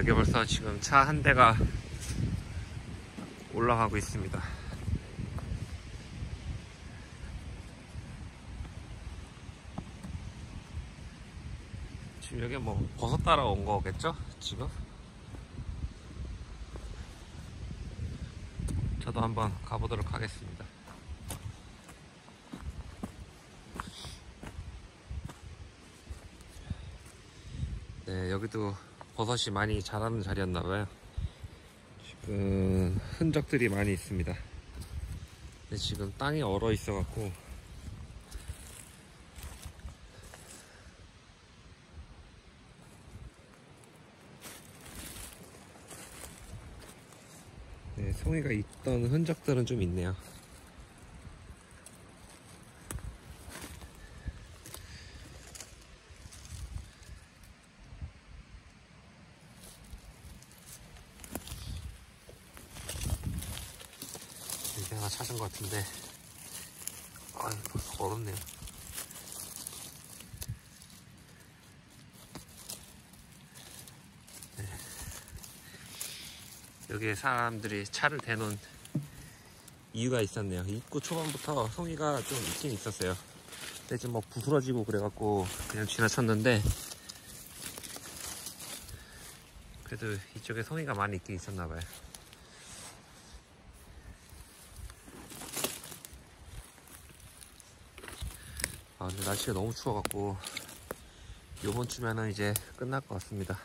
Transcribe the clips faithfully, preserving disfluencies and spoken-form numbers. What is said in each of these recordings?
여기 벌써 지금 차 한 대가 올라가고 있습니다. 지금 여기 뭐 버섯 따라온 거겠죠? 지금? 저도 한번 가보도록 하겠습니다. 네, 여기도 버섯이 많이 자라는 자리였나봐요. 지금 흔적들이 많이 있습니다. 근데 지금 땅이 얼어 있어갖고 네, 송이가 있던 흔적들은 좀 있네요. 여기 하나 찾은 것 같은데, 아, 벌써 얼었네요. 네. 여기에 사람들이 차를 대놓은 이유가 있었네요. 입구 초반부터 송이가 좀 있긴 있었어요. 근데 지금 뭐 부스러지고 그래갖고 그냥 지나쳤는데, 그래도 이쪽에 송이가 많이 있긴 있었나봐요. 아, 근데 날씨가 너무 추워갖고 요번 주면은 이제 끝날 것 같습니다.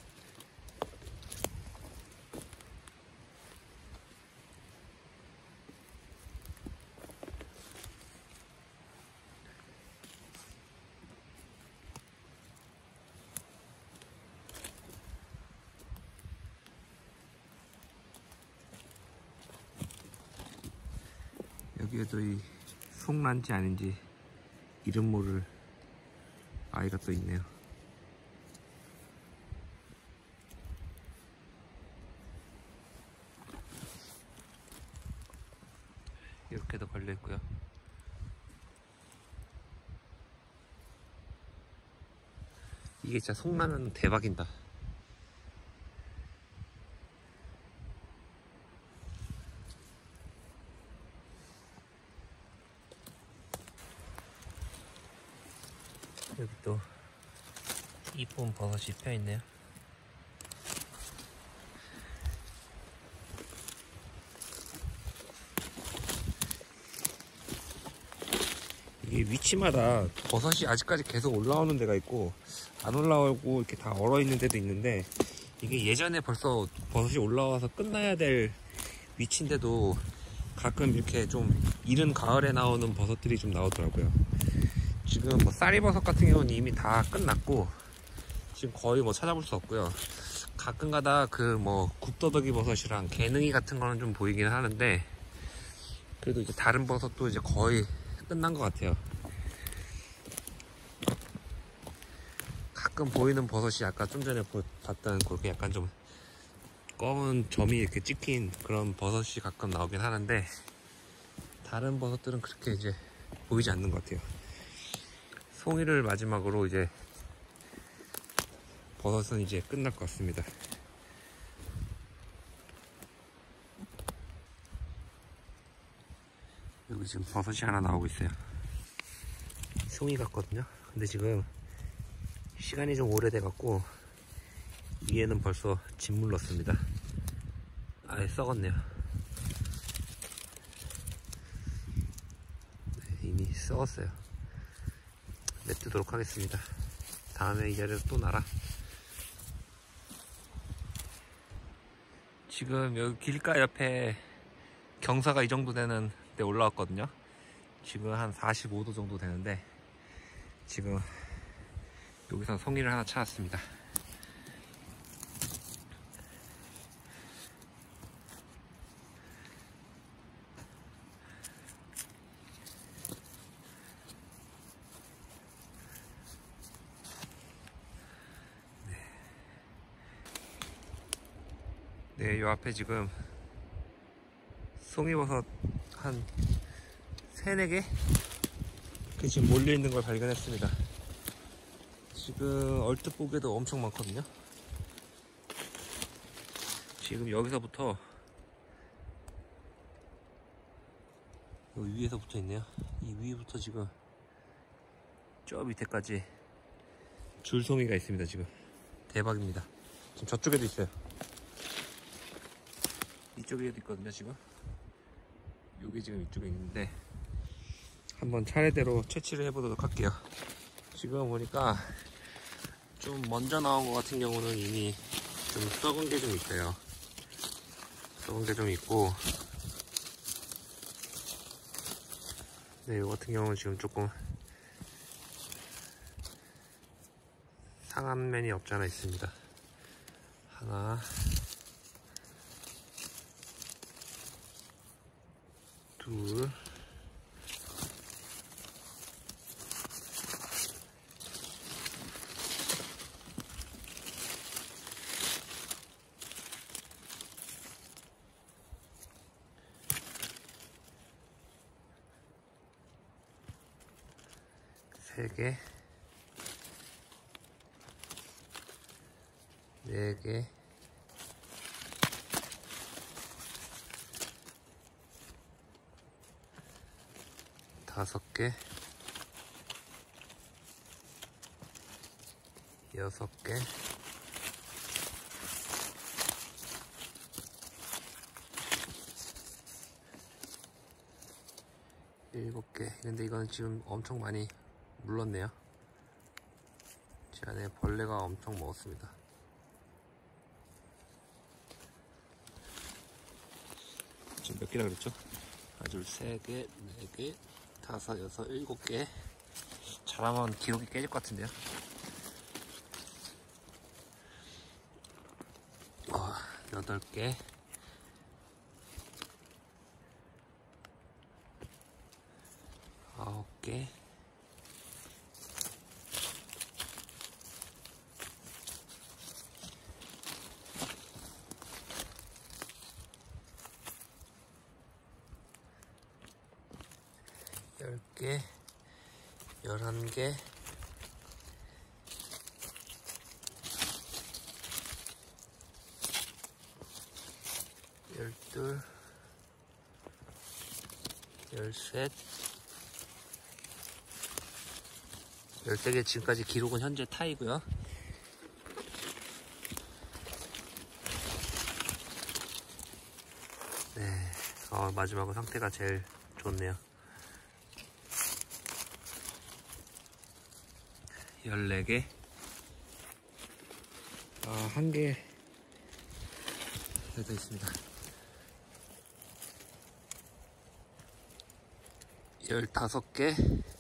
여기에도 이 송란지 아닌지 이름 모를 아이가 또 있네요. 이렇게도 걸려 있고요. 이게 진짜 송라면 대박인다. 여기 또 이쁜 버섯이 펴있네요. 이게 위치마다 버섯이 아직까지 계속 올라오는 데가 있고 안 올라오고 이렇게 다 얼어 있는 데도 있는데, 이게 예전에 벌써 버섯이 올라와서 끝나야 될 위치인데도 가끔 이렇게 좀 이른 가을에 나오는 버섯들이 좀 나오더라고요. 지금 뭐 쌀이버섯 같은 경우는 이미 다 끝났고 지금 거의 뭐 찾아볼 수 없고요. 가끔가다 그 뭐 굽더더기 버섯이랑 개능이 같은 거는 좀 보이긴 하는데, 그래도 이제 다른 버섯도 이제 거의 끝난 것 같아요. 가끔 보이는 버섯이 아까 좀 전에 봤던 그렇게 약간 좀 검은 점이 이렇게 찍힌 그런 버섯이 가끔 나오긴 하는데, 다른 버섯들은 그렇게 이제 보이지 않는 것 같아요. 송이를 마지막으로 이제 버섯은 이제 끝날 것 같습니다. 여기 지금 버섯이 하나 나오고 있어요. 송이 같거든요. 근데 지금 시간이 좀 오래돼 갖고 위에는 벌써 짓물렀습니다. 아예 썩었네요. 네, 이미 썩었어요. 냅두도록 하겠습니다. 다음에 이 자리에서 또 날아. 지금 여기 길가 옆에 경사가 이 정도 되는 데 올라왔거든요. 지금 한 사십오 도 정도 되는데, 지금 여기서 송이를 하나 찾았습니다. 네, 요 앞에 지금 송이버섯 한 세네 개? 그 지금 몰려있는 걸 발견했습니다. 지금 얼뜻 보기에도 엄청 많거든요. 지금 여기서부터 여기 위에서 붙어 있네요. 이 위부터 지금 저 밑에까지 줄송이가 있습니다. 지금 대박입니다. 지금 저쪽에도 있어요. 이쪽에도 있거든요. 지금 여기 지금 이쪽에 있는데 한번 차례대로 채취를 해보도록 할게요. 지금 보니까 좀 먼저 나온 것 같은 경우는 이미 좀 썩은 게 좀 있어요. 썩은 게 좀 있고, 네, 이거 같은 경우는 지금 조금 상한 면이 없지 않아 있습니다. 하나, 둘, 세 개, 네 개, 다섯 개, 여섯 개, 일곱 개. 근데 이거는 지금 엄청 많이 물렀네요. 제 안에 벌레가 엄청 먹었습니다. 지금 몇 개라 그랬죠? 하나, 둘, 세 개, 네 개, 다섯, 여섯, 일곱 개. 잘하면 기록이 깨질 것 같은데요. 어, 여덟 개. 아홉 개. 열 개, 열한 개, 열둘, 열셋, 열세 개. 지금까지 기록은 현재 타이고요. 네, 어, 마지막으로 상태가 제일 좋네요. 열네 개. 아, 한 개 더 있습니다. 열다섯 개.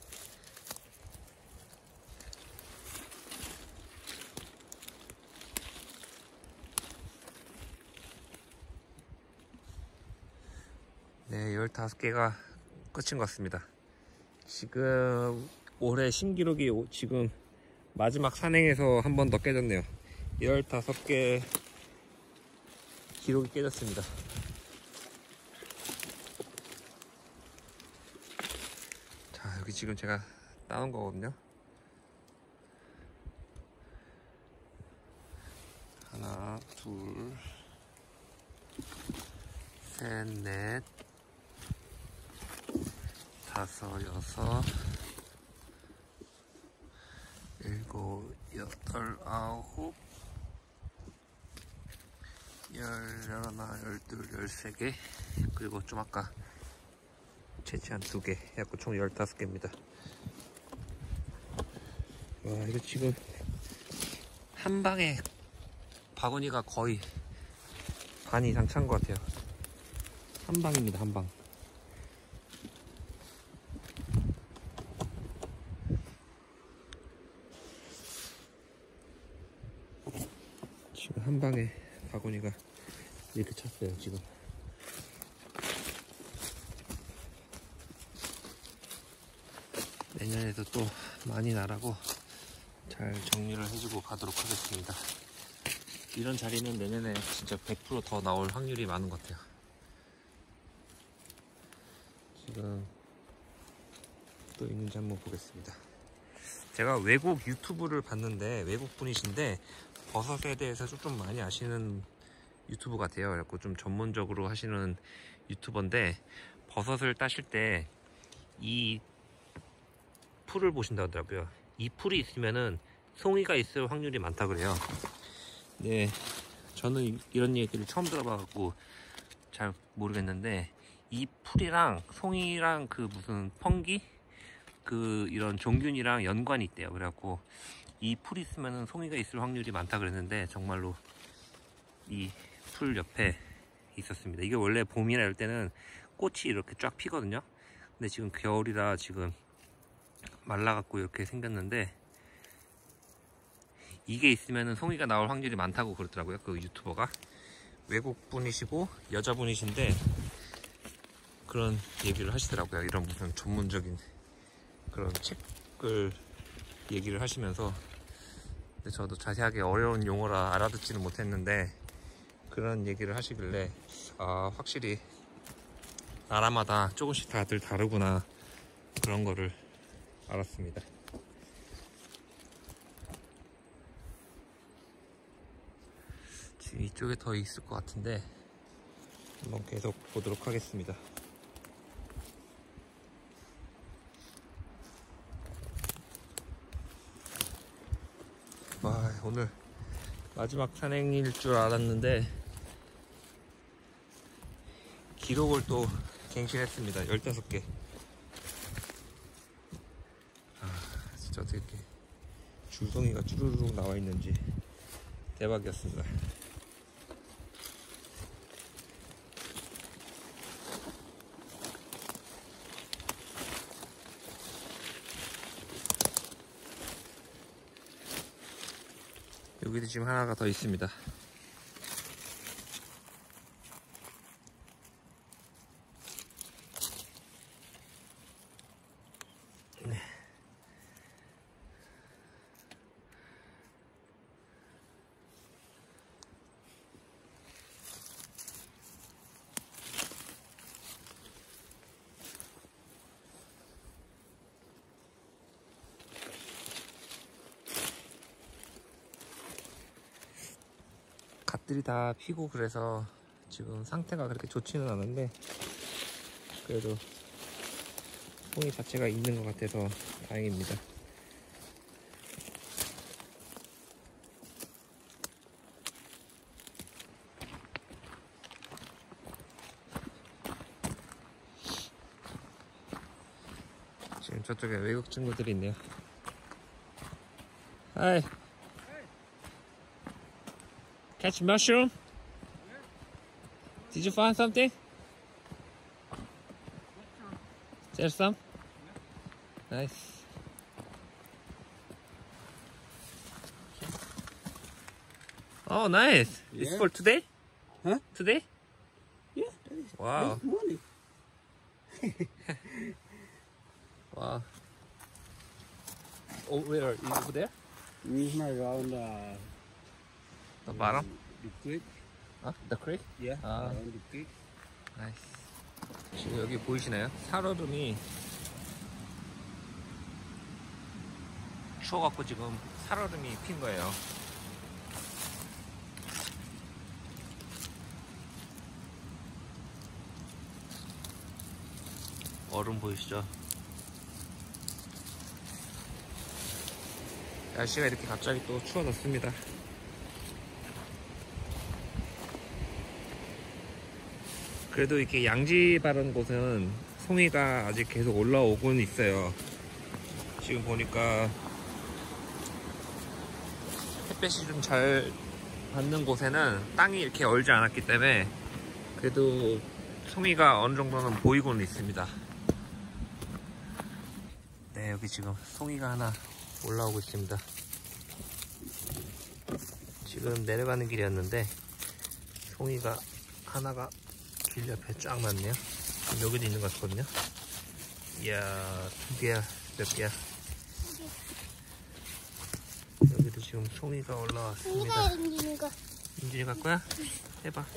네, 열다섯 개가 끝인 것 같습니다. 지금 올해 신기록이 지금 마지막 산행에서 한 번 더 깨졌네요. 열다섯 개 기록이 깨졌습니다. 자, 여기 지금 제가 따온 거거든요. 하나, 둘, 셋, 넷, 다섯, 여섯, 일곱, 여덟, 아홉, 열, 열하나, 열둘, 열세 개. 그리고 좀 아까 채취한 두 개. 해갖고 총 열다섯 개입니다. 와, 이거 지금 한 방에 바구니가 거의 반 이상 찬 것 같아요. 한 방입니다, 한 방. 지금 한 방에 바구니가 이렇게 찼어요, 지금. 내년에도 또 많이 나라고 잘 정리를 해주고 가도록 하겠습니다. 이런 자리는 내년에 진짜 백 퍼센트 더 나올 확률이 많은 것 같아요. 지금 또 있는지 한번 보겠습니다. 제가 외국 유튜브를 봤는데 외국 분이신데 버섯에 대해서 좀 많이 아시는 유튜브 같아요. 그래갖고 좀 전문적으로 하시는 유튜버인데, 버섯을 따실 때 이 풀을 보신다 하더라고요. 이 풀이 있으면은 송이가 있을 확률이 많다 그래요. 네, 저는 이런 얘기를 처음 들어봐갖고 잘 모르겠는데, 이 풀이랑 송이랑 그 무슨 펑기? 그 이런 종균이랑 연관이 있대요. 그래갖고 이 풀이 있으면은 송이가 있을 확률이 많다 그랬는데, 정말로 이 풀 옆에 있었습니다. 이게 원래 봄이나 이럴 때는 꽃이 이렇게 쫙 피거든요. 근데 지금 겨울이라 지금 말라갖고 이렇게 생겼는데, 이게 있으면은 송이가 나올 확률이 많다고 그러더라고요. 그 유튜버가 외국 분이시고 여자분이신데 그런 얘기를 하시더라고요. 이런 무슨 전문적인 그런 책을 얘기를 하시면서. 근데 저도 자세하게 어려운 용어라 알아듣지는 못했는데, 그런 얘기를 하시길래 아, 확실히 나라마다 조금씩 다들 다르구나, 그런 거를 알았습니다. 지금 이쪽에 더 있을 것 같은데 한번 계속 보도록 하겠습니다. 와, 오늘 마지막 산행일 줄 알았는데 기록을 또 갱신했습니다. 열다섯 개. 아, 진짜 어떻게 이렇게 줄송이가 쭈루룩 나와 있는지 대박이었습니다. 여기도 지금 하나가 더 있습니다. 네. 갓들이 다 피고 그래서 지금 상태가 그렇게 좋지는 않은데, 그래도 송이 자체가 있는 것 같아서 다행입니다. 지금 저쪽에 외국 친구들이 있네요. Hi. Catch mushroom? Did you find something? There's some? Nice. Oh, nice. It's Yeah. for today? Huh? Today? Yeah, that is Wow. this morning. Wow. Oh, where are you? Over there? Mm, around uh, The bottom? the creek. Huh? The creek? Yeah, Ah. around the creek. 나이스. 지금 여기 보이시나요? 살얼음이 추워갖고 지금 살얼음이 핀 거예요. 얼음 보이시죠? 날씨가 이렇게 갑자기 또 추워졌습니다. 그래도 이렇게 양지 바른 곳은 송이가 아직 계속 올라오곤 있어요. 지금 보니까 햇볕이 좀 잘 받는 곳에는 땅이 이렇게 얼지 않았기 때문에 그래도 송이가 어느 정도는 보이고는 있습니다. 네, 여기 지금 송이가 하나 올라오고 있습니다. 지금 내려가는 길이었는데 송이가 하나가 길 옆에 쫙 났네요. 여기도 있는 것 같거든요. 이야, 두 개야, 몇 개야. 여기도 지금 송이가 올라왔습니다. 인준이 거. 인준이 갈 거야? 해봐.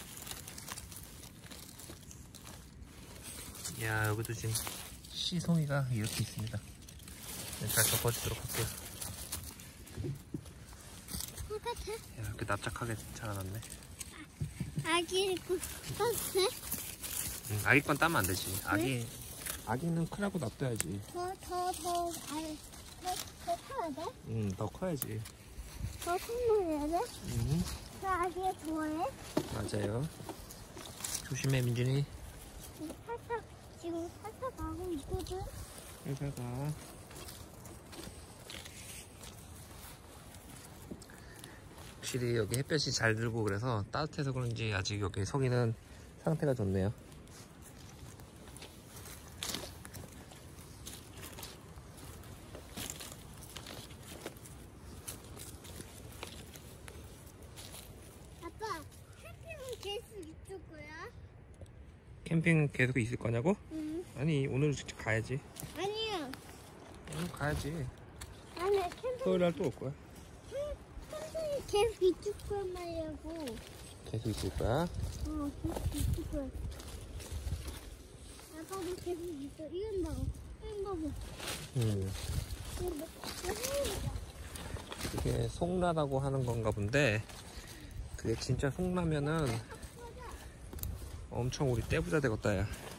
이야, 여기도 지금 씨송이가 이렇게 있습니다. 잘 덮어주도록 할게요. 똑같아. 야, 이렇게 납작하게 자라났네. 아기 그 떴어? 응, 아기 건 따면 안 되지. 아기, 아기는 크라고 놔둬야지. 더더더 아니 더더 커야 돼? 응, 더 커야지. 더 큰 거야 돼? 응, 그 아기가 좋아해? 맞아요. 조심해, 민준이. 지금 살짝 지금 살짝 가고 있거든. 잘 가. 확실히 여기 햇볕이 잘 들고 그래서 따뜻해서 그런지 아직 여기 석이는 상태가 좋네요. 아빠, 캠핑은 계속 있을 거야? 캠핑 계속 있을 거냐고? 응. 아니, 오늘 직접 가야지. 아니야. 오늘 가야지. 아니 캠핑 토요일 날 또 올 거야. 캠핑이 계속 있을 거란 말이라고. 계속 있을 거야. 어, 계속 있을 거야. 아빠도 계속 있어. 이건 봐봐. 이건 봐봐. 음. 이건 뭐, 이거 해야겠다. 이게 송라라고 하는 건가 본데, 그게 진짜 송라면은 엄청 우리 떼부자 되겠다, 야.